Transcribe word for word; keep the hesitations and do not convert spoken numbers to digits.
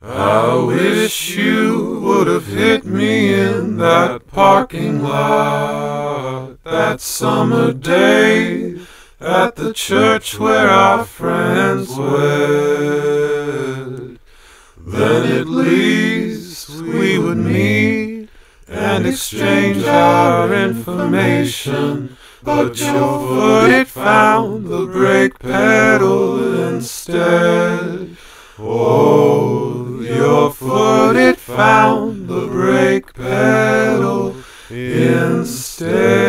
I wish you would have hit me in that parking lot that summer day at the church where our friends wed. Then at least we would meet and exchange our information, but your foot it found the brake pedal instead. Oh, your foot it found the brake pedal instead.